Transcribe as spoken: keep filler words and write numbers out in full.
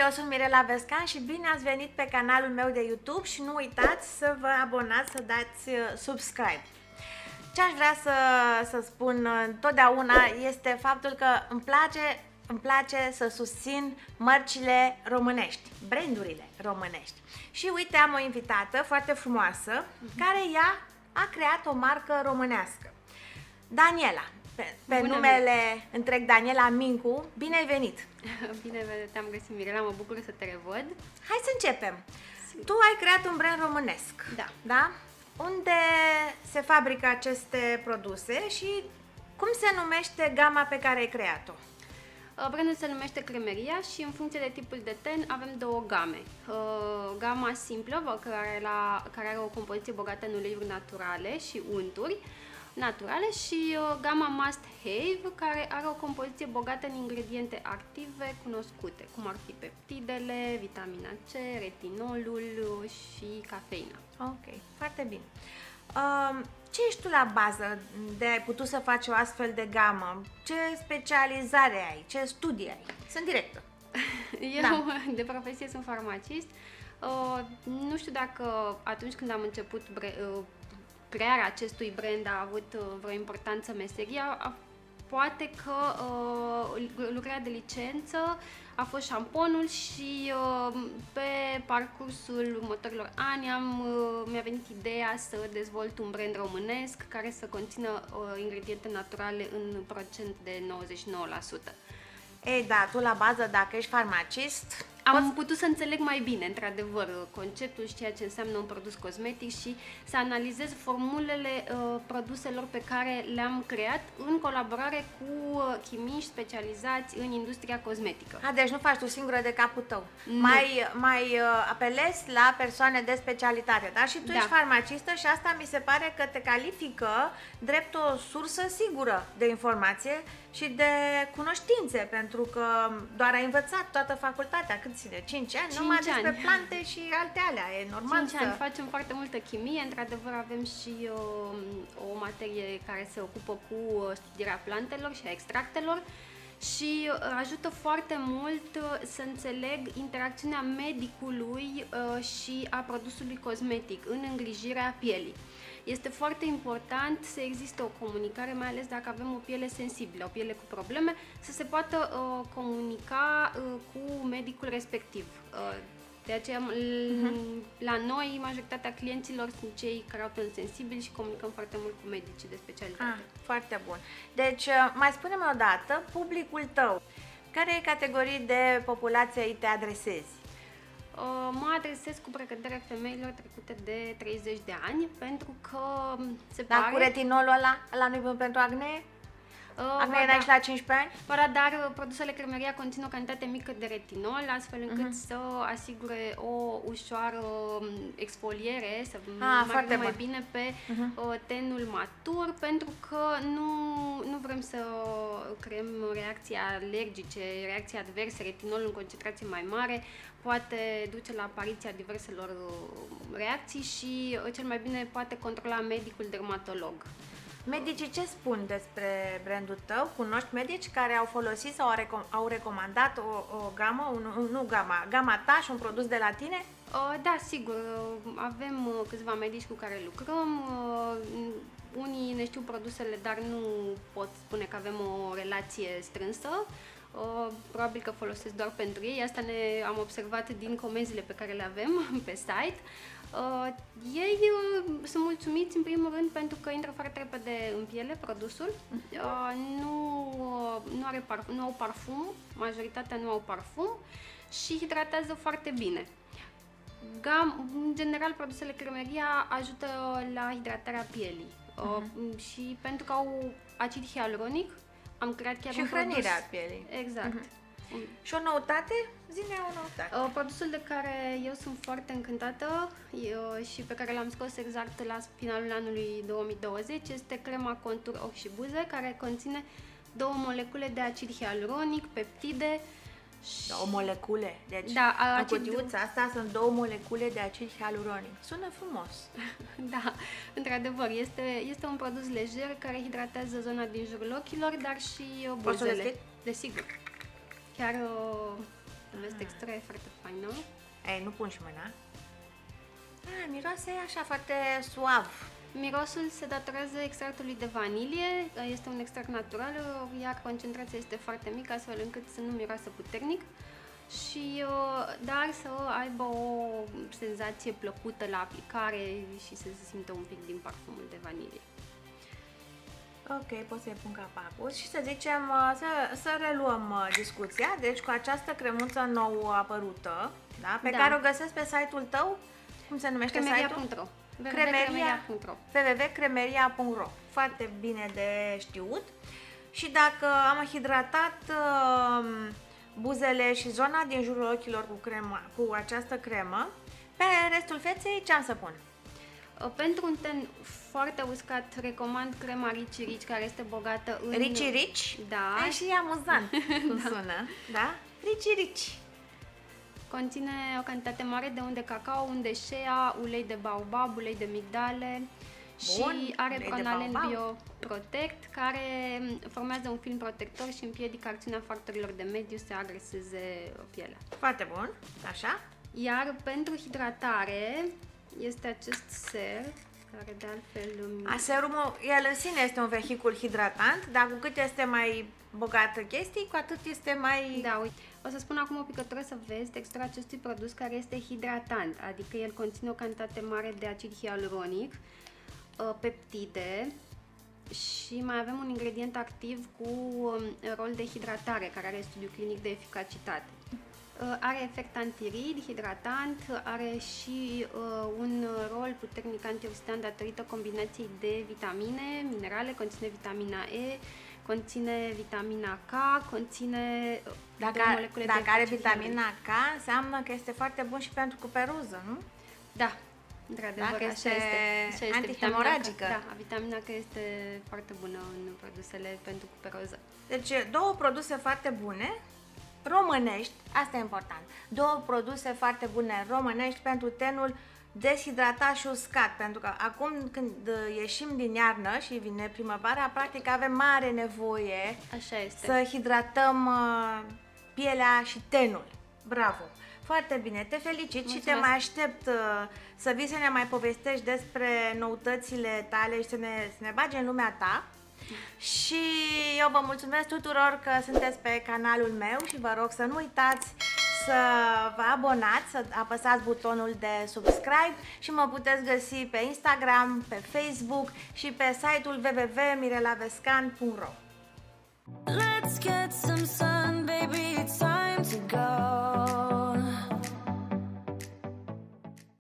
eu sunt Mirela Vescan și bine ați venit pe canalul meu de YouTube și nu uitați să vă abonați, să dați subscribe. Ce aș vrea să, să spun întotdeauna este faptul că îmi place, îmi place să susțin mărcile românești, brandurile românești. Și uite, am o invitată foarte frumoasă care ea a creat o marcă românească. Daniela, pe, pe numele venit. întreg Daniela Mincu, bine ai venit! Bine te-am găsit, Mirela, mă bucur să te revăd. Hai să începem! Sim. Tu ai creat un brand românesc, da. da? Unde se fabrică aceste produse și cum se numește gama pe care ai creat-o? Brandul se numește Cremeria și în funcție de tipul de ten avem două game. Gama simplă, care, la, care are o compoziție bogată în uleiuri naturale și unturi naturale, și gama Must Have, care are o compoziție bogată în ingrediente active cunoscute, cum ar fi peptidele, vitamina C, retinolul și cafeina. Ok, foarte bine. Uh, ce ești tu la bază de ai putut să faci o astfel de gamă? Ce specializare ai? Ce studii ai? Sunt directă. Eu da. de profesie sunt farmacist. Uh, nu știu dacă atunci când am început uh, crearea acestui brand a avut uh, vreo importanță meseria. Poate că uh, lucrarea de licență a fost șamponul și uh, pe parcursul următorilor ani am, uh, mi-a venit ideea să dezvolt un brand românesc care să conțină uh, ingrediente naturale în procent de nouăzeci și nouă la sută. Ei, da, tu la bază, dacă ești farmacist... Am poți... putut să înțeleg mai bine, într-adevăr, conceptul și ceea ce înseamnă un produs cosmetic și să analizez formulele uh, produselor pe care le-am creat în colaborare cu uh, chimiști specializați în industria cosmetică. A, deci nu faci tu singură de capul tău. Nu. Mai, mai uh, apelezi la persoane de specialitate, da? Și tu da. ești farmacistă și asta mi se pare că te califică drept o sursă sigură de informație și de cunoștințe, pentru că doar ai învățat toată facultatea. Cât ține? cinci ani? Numai despre ani. plante și alte alea. E normal cinci să... ani. Facem foarte multă chimie. Într-adevăr avem și uh, o materie care se ocupă cu studierea plantelor și a extractelor și uh, ajută foarte mult uh, să înțeleg interacțiunea medicului uh, și a produsului cosmetic în îngrijirea pielii. Este foarte important să existe o comunicare, mai ales dacă avem o piele sensibilă, o piele cu probleme, să se poată uh, comunica uh, cu medicul respectiv. Uh, de aceea, uh-huh. la noi, majoritatea clienților sunt cei care au piele sensibili și comunicăm foarte mult cu medicii de specialitate. Ah, foarte bun. Deci, mai spune-mi o dată, publicul tău, care categorii de populație îi te adresezi? Mă adresez cu precădere femeilor trecute de treizeci de ani, pentru că se dar pare... cu retinolul ăla, ăla nu-i bun pentru acne? Uh, acne da. Și la cincisprezece ani? Ba, dar produsele Cremeria conțin o cantitate mică de retinol, astfel încât uh-huh. să asigure o ușoară exfoliere, să ah, meargă mai bun. bine pe uh-huh. tenul matur, pentru că nu, nu vrem să creăm reacții alergice, reacții adverse. Retinolul în concentrație mai mare poate duce la apariția diverselor reacții și cel mai bine poate controla medicul dermatolog. Medicii ce spun despre brandul tău? Cunoști medici care au folosit sau au, recom au recomandat o, o gamă, un, nu gama, gama ta și un produs de la tine? Uh, da, sigur. Avem uh, câțiva medici cu care lucrăm. Uh, unii ne știu produsele, dar nu pot spune că avem o relație strânsă. Uh, probabil că folosesc doar pentru ei. Asta ne am observat din comenzile pe care le avem pe site. Uh, ei uh, sunt mulțumiți în primul rând pentru că intră foarte repede în piele produsul, uh, nu, uh, nu, are parfum, nu au parfum, majoritatea nu au parfum și hidratează foarte bine. Gam, în general, produsele Cremeria ajută la hidratarea pielii uh, uh-huh. și pentru că au acid hialuronic am creat chiar și un hrănirea produs. pielii. Exact. Uh-huh. Și o noutate? Zi-ne o noutate. Uh, produsul de care eu sunt foarte încântată uh, și pe care l-am scos exact la finalul anului două mii douăzeci este crema contur ochi și buze, care conține două molecule de acid hialuronic, peptide. Două molecule. Deci, da, în acid... cutiuța asta sunt două molecule de acid hialuronic. Sună frumos. Da, într-adevăr, este, este un produs lejer care hidratează zona din jurul ochilor, dar și buzele. Poți să le Desigur. Chiar uh, de vest Ah. extra, e foarte faină. Ei, nu pun și mâna. Ah, miroase așa foarte suav. Mirosul se datorează extractului de vanilie, este un extract natural, iar concentrația este foarte mică, astfel încât să nu miroasă puternic, și, dar să aibă o senzație plăcută la aplicare și să se simtă un pic din parfumul de vanilie. Ok, pot să-i pun capacul și să zicem, să, să reluăm discuția. Deci cu această cremuță nouă apărută, da, pe Da. care o găsesc pe site-ul tău, cum se numește cremeria site-ul? punct ro Cremeria punct ro w w w punct cremeria punct ro. Foarte bine de știut. Și dacă am hidratat uh, buzele și zona din jurul ochilor cu, crema, cu această cremă, pe restul feței ce am să pun? Pentru un ten foarte uscat, recomand crema Ricci Ricci, care este bogată în... Ricci Ricci? Da. E și amuzant cum sună, da? Ricci Ricci. Conține o cantitate mare de unt de cacao, unt de shea, ulei de baobab, ulei de migdale. Bun, Și are ulei de pronalen baobab. Bioprotect, care formează un film protector și împiedică acțiunea factorilor de mediu să agreseze pielea. Foarte bun, așa. Iar pentru hidratare este acest ser, care de altfel... A, serumul, el în sine este un vehicul hidratant, dar cu cât este mai bogată chestii, cu atât este mai... Da, uite. O să spun acum o picătură să vezi textura acestui produs, care este hidratant, adică el conține o cantitate mare de acid hialuronic, peptide și mai avem un ingredient activ cu rol de hidratare, care are studiu clinic de eficacitate. Are efect antirid, hidratant, are și uh, un rol puternic antioxidant datorită combinației de vitamine, minerale, conține vitamina E, conține vitamina K, conține Dacă, două molecule dacă de are acid vitamina K, înseamnă că este foarte bun și pentru cuperuză, nu? Da, într-adevăr, Dacă așa este este. Așa este. antihemoragică. Vitamina K, da, vitamina K este foarte bună în produsele pentru cuperoză. Deci două produse foarte bune, românești, asta e important, două produse foarte bune românești pentru tenul deshidratat și uscat, pentru că acum când ieșim din iarnă și vine primăvara, practic avem mare nevoie Așa este. să hidratăm uh, pielea și tenul. Bravo! Foarte bine, te felicit. Mulțumesc. Și te mai aștept uh, să vii să ne mai povestești despre noutățile tale și să ne, să ne bagi în lumea ta. Și eu vă mulțumesc tuturor că sunteți pe canalul meu și vă rog să nu uitați să vă abonați, să apăsați butonul de subscribe și mă puteți găsi pe Instagram, pe Facebook și pe site-ul w w w punct mirela vescan punct ro. Let's get some sun.